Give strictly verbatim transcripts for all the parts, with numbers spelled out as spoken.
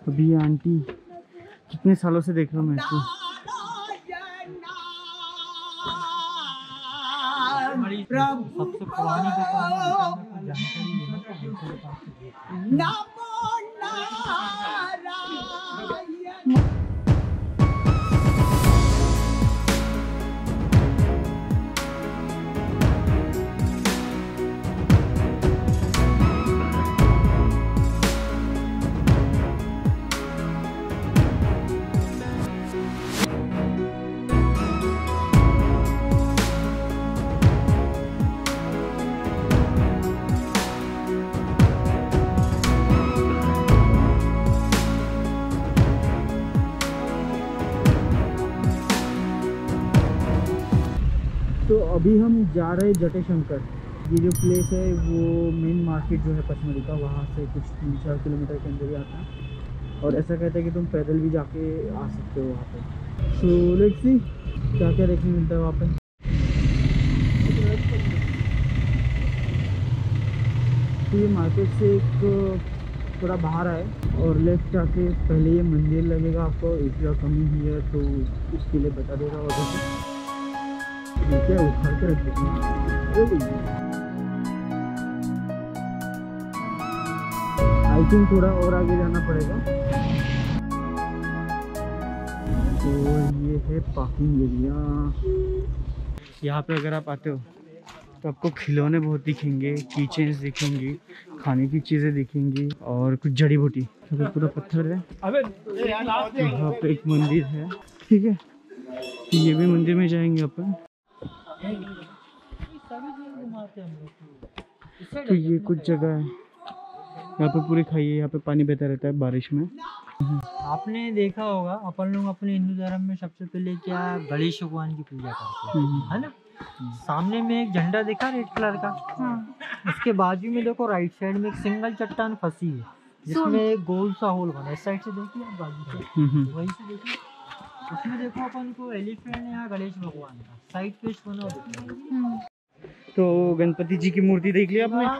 अभी ये आंटी कितने सालों से देख रहा हूँ मैं इसको। सबसे पुरानी जानकारी तो अभी हम जा रहे हैं जटेशंकर। ये जो प्लेस है वो मेन मार्केट जो है पचमढ़ी का, वहाँ से कुछ तीन चार किलोमीटर के अंदर ही आता है। और ऐसा कहता है कि तुम पैदल भी जाके आ सकते हो वहाँ पे। सो लेट्स सी क्या क्या देखने मिलता है वहाँ पे। तो ये मार्केट से एक थोड़ा बाहर आए और लेफ्ट जाके पहले ये मंदिर लगेगा आपको। If you are coming here तो उसके लिए बता देगा। और क्या उखाड़ के रख देंगे। आई थिंक थोड़ा और आगे जाना पड़ेगा। तो ये है पार्किंग एरिया। यहाँ पे अगर आप आते हो तो आपको खिलौने बहुत दिखेंगे, की चेन्स दिखेंगी, खाने की चीज़ें दिखेंगी और कुछ जड़ी बूटी। तो पूरा पत्थर है। यहाँ पे एक मंदिर है, ठीक है। तो ये भी मंदिर में जाएंगे अपन। तो ये कुछ जगह है यहाँ पे पूरी खाई है। यहाँ पे पानी बहता रहता है बारिश में। आपने देखा होगा अपन लोग अपने हिंदू धर्म में सबसे पहले क्या गणेश भगवान की पूजा करते हैं, है ना। सामने में एक झंडा देखा रेड कलर का। उसके बाजू में देखो राइट साइड में एक सिंगल चट्टान फंसी है जिसमें एक गोल सा होल बना है। इस साइड से देखिए आप, बाजू से वहीं से देखिए। उसमें देखो अपन को एलिफेंट है यहाँ गणेश भगवान का साइड फेस बना होता है। तो गणपति जी की मूर्ति देख लिया आपने।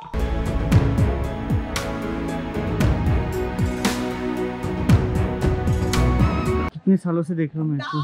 कितने सालों से देख रहा हूँ मैं इसको।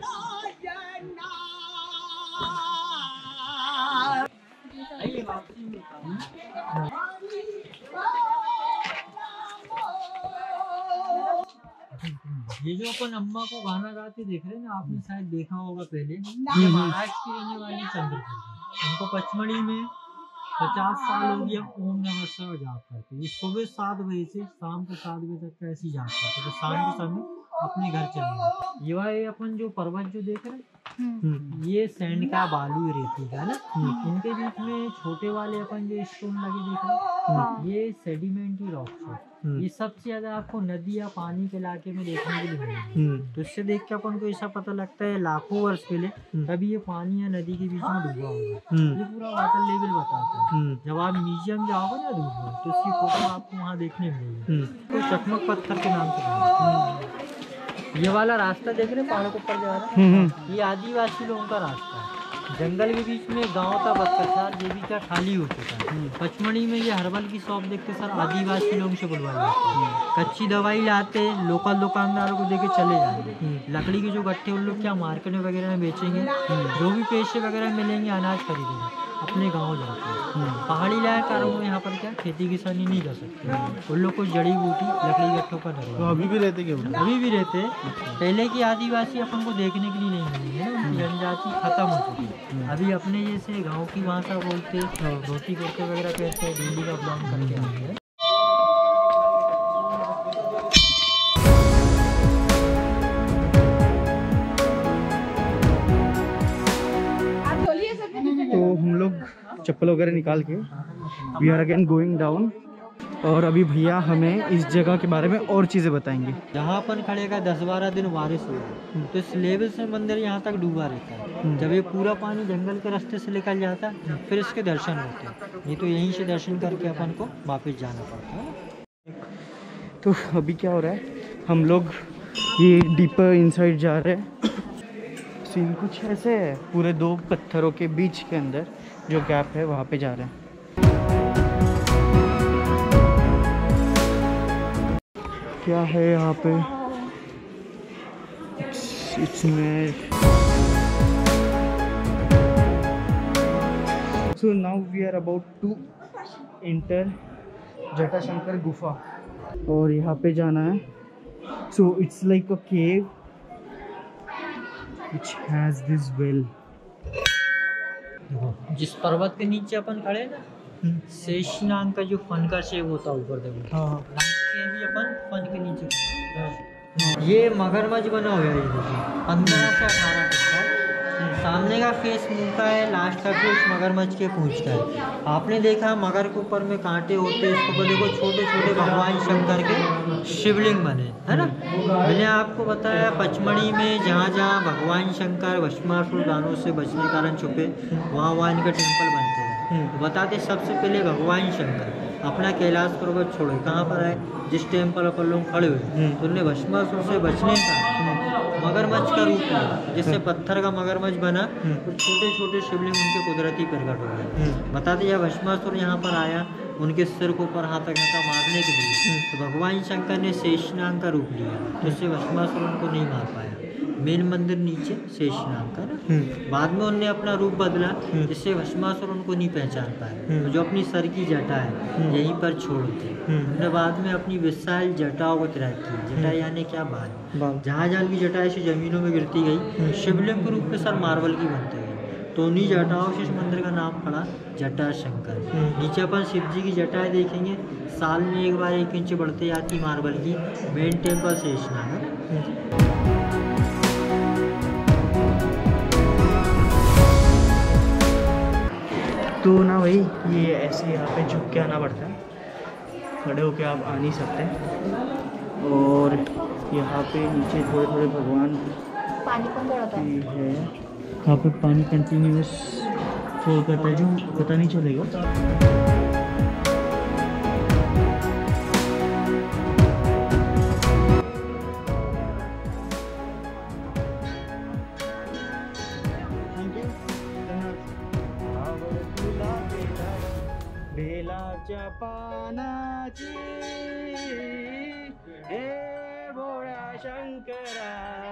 ये जो अपन अम्मा को गाना गाते देख रहे हैं ना, आपने शायद देखा होगा पहले। ये महाराष्ट्र की रहने वाली चंद्रपुर, उनको पचमढ़ी में पचास साल हो गया ओम नमः शिवाय जाप करते। ये सुबह सात बजे से शाम को सात बजे तक ऐसी जाप करते, तो शाम के समय अपने घर चले जाते। ये वाले अपन जो पर्वत जो देख रहे हैं, ये सैंड का बालू रेती का ना। इनके बीच में छोटे वाले अपन जो स्टोन लगे देख रहे हैं, ये सेडिमेंट्री रॉक्स है। ये सबसे ज्यादा आपको नदी या पानी के इलाके में देखने के लिए मिलेंगे। तो इससे देख के अपन को ऐसा पता लगता है लाखों वर्ष पहले तभी ये पानी या नदी के बीच में डूबा होगा। ये पूरा वाटर लेवल बताता है। जब आप म्यूजियम जाओगे ना दूर तो इसकी फोटो आपको वहाँ देखने मिलेगी। तो चकमक पत्थर के नाम से ये वाला रास्ता देख रहे हैं पहाड़ों के ऊपर जा रहा है, ये आदिवासी लोगों का रास्ता है। जंगल के बीच में गांव था बदकसार, ये भी क्या खाली हो चुका है। पचमढ़ी में ये हर्बल की शॉप देखते सर आदिवासी लोगों से बुलवाई जाती है। कच्ची दवाई लाते लोकल दुकानदारों को देके चले जाएंगे। लकड़ी के जो गट्ठे उन लोग क्या मार्केट वगैरह में बेचेंगे। जो भी पैसे वगैरह मिलेंगे अनाज खरीदेंगे, अपने गांव जाते हैं। पहाड़ी इलाका में यहाँ पर क्या खेती किसानी नहीं कर सकते। उन लोग को जड़ी बूटी लकड़ी गट्ठों का डर। तो अभी भी रहते क्या? अभी भी रहते। पहले की आदिवासी अपन को देखने के लिए नहीं मिली है ना, जनजाति खत्म हो चुकी है। अभी अपने जैसे गांव की भाषा बोलते, धोती कुर्ते वगैरह पहनते, दिल्ली का ब्लॉग करके आते हैं। तो हम लोग चप्पल वगैरह निकाल के we are again going down. और अभी भैया हमें इस जगह के बारे में और चीज़ें बताएंगे। जहाँ अपन खड़े का दस बारह दिन बारिश हुई तो इस लेवल से मंदिर यहाँ तक डूबा रहता है। जब ये पूरा पानी जंगल के रास्ते से निकल जाता है फिर इसके दर्शन होते हैं। ये तो यहीं से दर्शन करके अपन को वापस जाना पड़ता है। तो अभी क्या हो रहा है, हम लोग ये डीपर इनसाइड जा रहे हैं। सीन कुछ ऐसे है, पूरे दो पत्थरों के बीच के अंदर जो गैप है वहाँ पे जा रहे हैं। क्या है यहाँ पे? इसमें so now we are about to enter Jatashankar गुफा और यहाँ पे जाना है. So it's like a cave which has this well. जिस पर्वत के नीचे अपन खड़े हैं ना, शेषनाग का जो फन का शेप होता है ऊपर देखो. हाँ ये भी अपन फन के नीचे खड़े हैं. ये मगरमच्छ बना हुआ है, ये देखिए पंद्रह से अठारह तक का. सामने का फेस मुंह का है, लास्ट का फेस मगरमच्छ के पूंछ का है. आपने देखा मगर के ऊपर में कांटे होते हैं, इसके ऊपर देखो छोटे छोटे भगवान शंकर के शिवलिंग बने है ना. मैंने आपको बताया पचमढ़ी में जहाँ जहाँ भगवान शंकर भस्मासुर दानों से बचने के कारण छुपे, वहाँ वहाँ इनका टेम्पल बनते हैं. तो बताते सबसे पहले भगवान शंकर अपना कैलाश पर्वत छोड़े कहाँ पर है, जिस टेम्पल पर लोग खड़े हुए तो उन्हें भस्मासुर से बचने का मगरमच्छ का रूप लिया, जिससे पत्थर का मगरमच्छ बना और छोटे छोटे शिवलिंग उनके कुदरती प्रकट हो गए. बताते जब भस्मासुर यहाँ पर आया उनके सिर को ऊपर हाथ रखने का मारने के लिए, तो भगवान शंकर ने शेषनाग का रूप लिया, जिससे भस्मासुर उनको नहीं मार पाया. मेन मंदिर नीचे शेषनाग का ना. बाद में उन्होंने अपना रूप बदला, जिससे भस्मासुर उनको नहीं पहचान पाया. तो जो अपनी सर की जटा है यहीं पर छोड़ते, उन्होंने बाद में अपनी विशाल जटाओं को त्याग किया. जटा यानी क्या, बाल. जहाँ जहाँ की जटा ऐसी जमीनों में गिरती गई, शिवलिंग के रूप में सर मार्बल की बनती गई. तो उन्हीं जटाओं से इस मंदिर का नाम पड़ा जटा शंकर. नीचे अपन शिव जी की जटाएं देखेंगे, साल में एक बार एक इंच बढ़ते जाती मार्बल की. मेन टेम्पल शेषनाग है. तो ना भाई ये ऐसे यहाँ पे झुक के आना पड़ता है, खड़े होके आप आ नहीं सकते. और यहाँ पे नीचे थोड़े थोड़े भगवान पानी कौन चढ़ाता है? है. यहाँ पे पानी कंटिन्यूस फ्लो करता है जो पता नहीं चलेगा. बेलाच्या पानाची हे भोळ्या शंकरा.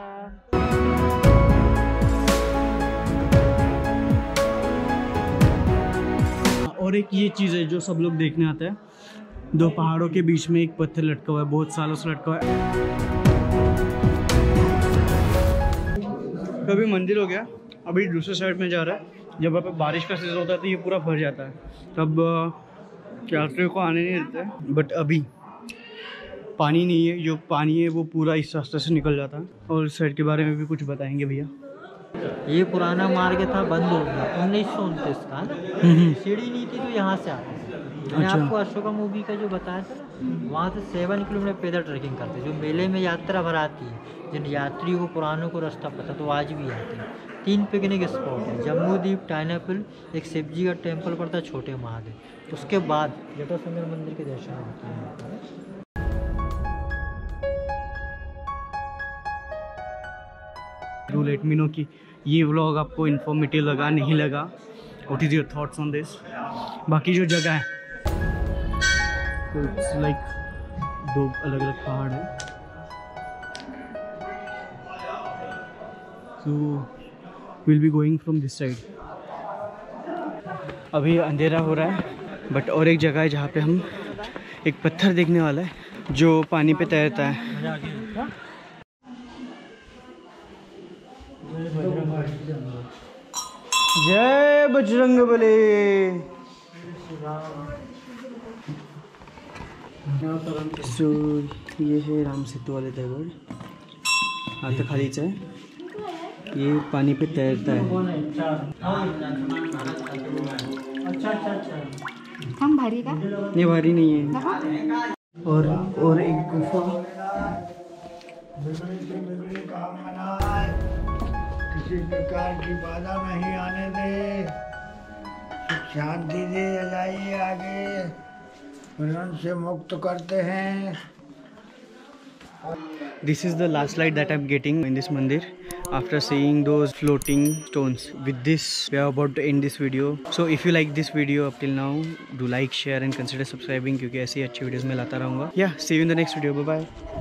और एक ये चीज़ है जो सब लोग देखने आते हैं, दो पहाड़ों के बीच में एक पत्थर लटका हुआ है, बहुत सालों से लटका हुआ है. कभी मंदिर हो गया, अभी दूसरे साइड में जा रहा है. जब वहाँ पे बारिश का सीज़न होता है तो ये पूरा भर जाता है, तब यात्रियों को आने नहीं देते. बट अभी पानी नहीं है, जो पानी है वो पूरा इस रास्ते से निकल जाता है. और इस साइड के बारे में भी कुछ बताएंगे भैया. ये पुराना मार्ग था, बंद हो गया उन्नीस सौ उनतीस का. सीढ़ी नहीं थी तो यहाँ से आते. मैंने अच्छा. आपको अशोका मूवी का जो बताया था ना, वहाँ से सेवन किलोमीटर पैदल ट्रैकिंग करते. जो मेले में यात्रा भर आती है, जिन यात्रियों को पुरानों को रास्ता पता तो आज भी आते हैं. तीन पिकनिक स्पॉट है, जम्मू द्वीप, टाइनापिल, एक शिव जी का टेम्पल पड़ता है छोटे महादेव. उसके बाद जटाशंकर मंदिर के दर्शन होते हैं. डू लेट मी नो कि ये व्लॉग आपको इन्फॉर्मेटिव लगा नहीं लगा. What is your thoughts on this. बाकी जो जगह है तो इट्स लाइक दो अलग अलग पहाड़ है. So will be going from this side. अभी अंधेरा हो रहा है, बट और एक जगह है जहाँ पे हम एक पत्थर देखने वाला है जो पानी पे तैरता है. जय बजरंगबली. सो ये है राम सेतु वाले दगड़, आता खालीच है. ये पानी पे तैरता है. अच्छा अच्छा अच्छा. हम भारी का? ये भारी नहीं है. और और एक गुफा. किसी प्रकार की बाधा नहीं आने दे, शांति दे जाइए आगे, बंधन से मुक्त करते हैं. This is the last light that I'm getting in this mandir after seeing those floating stones. With this, we are about to end this video. So if you like this video up till now, do like, share and consider subscribing क्योंकि ऐसी अच्छी videos मैं लाता रहूँगा. Yeah, see you in the next video. Bye bye.